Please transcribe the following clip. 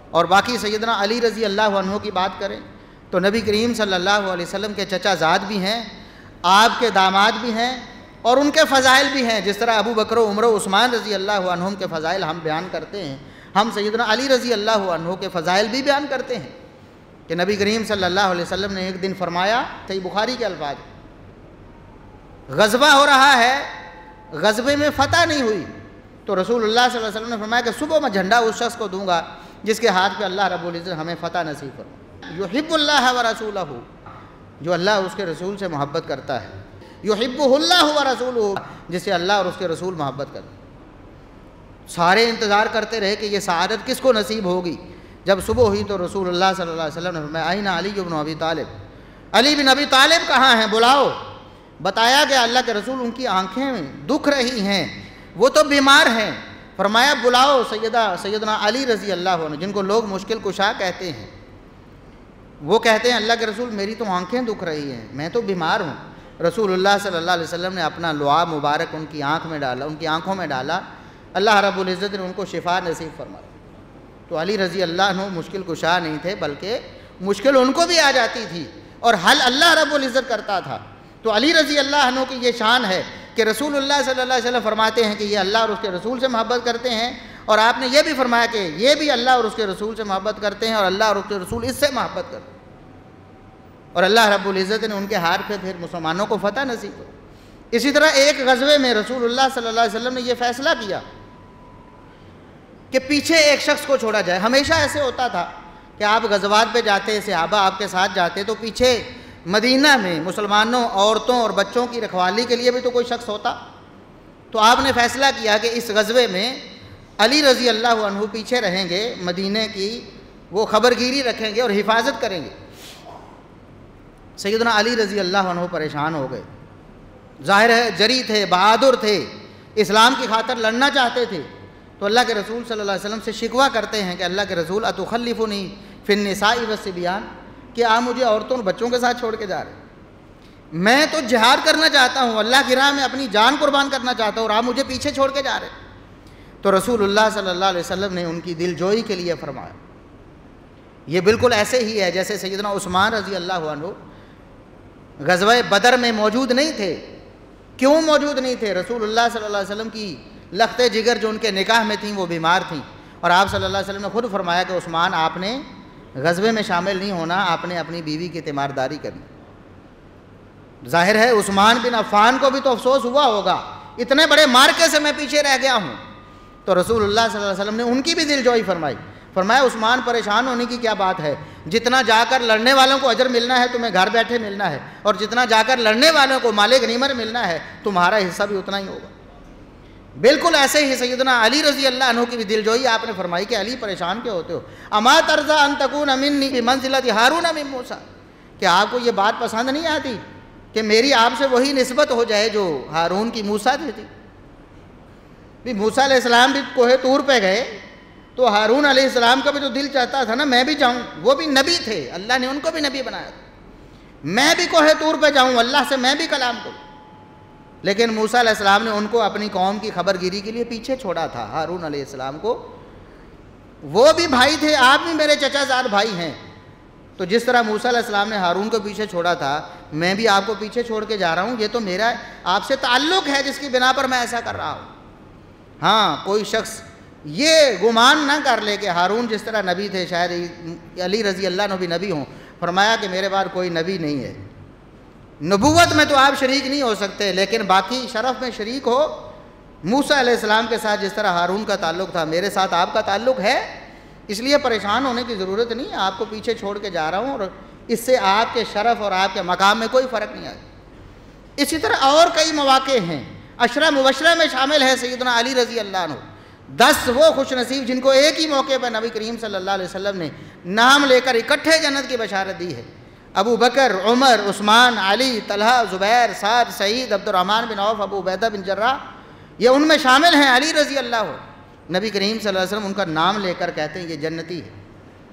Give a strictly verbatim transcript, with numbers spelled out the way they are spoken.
اور باقی سیدنا علی رضی اللہ عنہ کی بات کریں تو نبی کریم صلی اللہ علیہ وسلم کے چچا زاد بھی ہیں، آپ کے داماد بھی ہیں، اور ان کے فضائل بھی ہیں. جس طرح ابو بکر و عمر و عثمان رضی اللہ عنہم کے فضائل ہم بیان کرتے ہیں، ہم سیدنا علی رضی اللہ عنہ کے فضائل بھی بیان کرتے ہیں کہ نبی کریم صلی اللہ علیہ وسلم نے ایک دن فرمایا، صحیح بخاری کے الفاظ، غزوہ ہو رہا ہے، غزوے میں فتح نہیں ہوئی، تو رسول اللہ صلی اللہ علیہ وسلم نے فرمایا کہ صبح میں جھنڈا اس شخص کو دوں گا جس کے ہاتھ پہ اللہ رب العزت ہمیں فتح نصیب فرمائے. یحب اللہ ورسولہ، جو اللہ اور اس کے رسول سے محبت کرتا ہے. یحبہ اللہ ورسولہ، جس سے اللہ اور اس کے رسول محبت کرتے ہیں. سارے انتظار کرتے رہے کہ یہ سعادت کس کو نصیب ہوگی. جب صبح ہوئی تو رسول اللہ صلی اللہ علیہ وسلم نے فرمایا این علی بن ابی طالب، علی بن ابی طالب کہاں ہیں، بلاؤ. بتایا کہ اللہ کے رسول ان کی آنکھیں دکھ رہی ہیں، وہ تو بیمار ہیں. فرمایا بلاؤ سیدہ سیدنا علی رضی اللہ عنہ، جن کو لوگ مشکل کشا کہتے ہیں. وہ کہتے ہیں اللہ کے رسول میری تو آنکھیں دکھ رہی ہیں، میں تو بیمار ہوں. رسول اللہ صلی اللہ علیہ وسلم نے اپنا لعاب مبارک ان کی آنکھ میں ڈالا، ان کی آنکھوں میں ڈالا. اللہ رب العزت نے ان کو شفا نصیب فرمایا. تو علی رضی اللہ عنہ مشکل کشا نہیں تھے، بلکہ مشکل ان کو بھی آ جاتی تھی اور حل اللہ رب العزت کرتا تھا. تو علی رضی اللہ عنہ کی یہ شان ہے کہ رسول اللہ صلی اللہ علیہ وسلم فرماتے ہیں کہ یہ اللہ اور اس کے رسول سے محبت کرتے ہیں، اور آپ نے یہ بھی فرمایا کہ یہ بھی اللہ اور اس کے رسول سے محبت کرتے ہیں، اور اللہ اور اس کے رسول اس سے محبت کرتے ہیں. اور اللہ رب العزت نے ان کے ہاتھ پہ پھر مسلمانوں کو فتح نصیب کی. اسی طرح ایک غزوے میں رسول اللہ صلی اللہ علیہ وسلم نے یہ فیصلہ کیا کہ پیچھے ایک شخص کو چھوڑا جائے. ہمیشہ ایسے ہوتا تھا کہ آپ غزوات پہ جاتے، صحابہ آپ کے ساتھ جاتے، تو پیچھے مدینہ میں مسلمانوں، عورتوں اور بچوں کی رکھوالی کے لیے بھی تو کوئی شخص ہوتا. تو آپ نے فیصلہ کیا کہ اس غزوے میں علی رضی اللہ عنہ پیچھے رہیں گے، مدینہ کی وہ خبرگیری رکھیں گے اور حفاظت کریں گے. سیدنا علی رضی اللہ عنہ پریشان ہو گئے. ظاہر ہے جری تھے، بہادر تھے، اسلام کی خاطر لڑنا چاہتے تھے. تو اللہ کے رسول صلی اللہ علیہ وسلم سے شکوہ کرتے ہیں کہ اللہ کے رسول اتخلفنی فی النساء والصبیان، کہ آپ مجھے عورتوں اور بچوں کے ساتھ چھوڑ کے جا رہے ہیں. میں تو جہاد کرنا چاہتا ہوں، اللہ کی راہ میں اپنی جان قربان کرنا چاہتا ہوں، اور آپ مجھے پیچھے چھوڑ کے جا رہے ہیں. تو رسول اللہ صلی اللہ علیہ وسلم نے ان کی دل جوئی کے لیے فرمایا. یہ بالکل ایسے ہی ہے جیسے سیدنا عثمان رضی اللہ عنہ غزوہ بدر میں موجود نہیں تھے. کیوں موجود نہیں تھے؟ رسول اللہ صلی اللہ علیہ وسلم کی لخت جگر جو ان کے نکاح میں تھیں وہ بیمار تھیں، اور آپ صلی اللہ علیہ وسلم نے خود فرمایا کہ عثمان آپ نے غزوے میں شامل نہیں ہونا، آپ نے اپنی بیوی کی تیمارداری کرنی. ظاہر ہے عثمان بن عفان کو بھی تو افسوس ہوا ہوگا، اتنے بڑے مارکے سے میں پیچھے رہ گیا ہوں. تو رسول اللہ صلی اللہ علیہ وسلم نے ان کی بھی دل جوئی فرمائی. فرمایا عثمان پریشان ہونے کی کیا بات ہے، جتنا جا کر لڑنے والوں کو اجر ملنا ہے تمہیں گھر بیٹھے ملنا ہے، اور جتنا جا کر لڑنے والوں کو مال غنیمت ملنا ہے تمہارا حصہ بھی اتنا ہی ہوگا. بالکل ایسے ہی سیدنا علی رضی اللہ عنہ کی بھی دل جوئی آپ نے فرمائی کہ علی پریشان کیوں ہوتے ہو، اما ترضى ان تكون مني بمنزلة ہارون من موسیٰ، کہ آپ کو یہ بات پسند نہیں آتی کہ میری آپ سے وہی نسبت ہو جائے جو ہارون کی موسیٰ تھی. بھی موسیٰ علیہ السلام بھی کوہ طور پہ گئے تو ہارون علیہ السلام کا بھی تو دل چاہتا تھا نا میں بھی جاؤں، وہ بھی نبی تھے، اللہ نے ان کو بھی نبی بنایا تھا، میں بھی کوہ طور پہ جاؤں، اللہ سے میں بھی کلام کروں. لیکن موسیٰ علیہ السلام نے ان کو اپنی قوم کی خبر گیری کے لیے پیچھے چھوڑا تھا. ہارون علیہ السلام کو، وہ بھی بھائی تھے، آپ بھی میرے چچا زاد بھائی ہیں. تو جس طرح موسیٰ علیہ السلام نے ہارون کو پیچھے چھوڑا تھا، میں بھی آپ کو پیچھے چھوڑ کے جا رہا ہوں. یہ تو میرا آپ سے تعلق ہے جس کی بنا پر میں ایسا کر رہا ہوں. ہاں کوئی شخص یہ گمان نہ کر لے کہ ہارون جس طرح نبی تھے شاید علی رضی اللہ عنہ بھی نبی ہوں. فرمایا کہ میرے بعد کوئی نبی نہیں ہے، نبوت میں تو آپ شریک نہیں ہو سکتے، لیکن باقی شرف میں شریک ہو. موسیٰ علیہ السلام کے ساتھ جس طرح ہارون کا تعلق تھا میرے ساتھ آپ کا تعلق ہے، اس لیے پریشان ہونے کی ضرورت نہیں ہے. آپ کو پیچھے چھوڑ کے جا رہا ہوں اور اس سے آپ کے شرف اور آپ کے مقام میں کوئی فرق نہیں آئے. اسی طرح اور کئی مواقع ہیں. عشرہ مبشرہ میں شامل ہے سیدنا علی رضی اللہ عنہ، دس وہ خوش نصیب جن کو ایک ہی موقع پر نبی کریم صلی اللہ علیہ وسلم نے نام لے کر اکٹھے جنت کی بشارت دی ہے. ابو بکر، عمر، عثمان، علی، طلحہ، زبیر، سعد، سعید، عبد الرحمن بن عوف، ابو عبیدہ بن جراح، یہ ان میں شامل ہیں. علی رضی اللہ عنہ، نبی کریم صلی اللہ علیہ وسلم ان کا نام لے کر کہتے ہیں یہ جنتی ہے.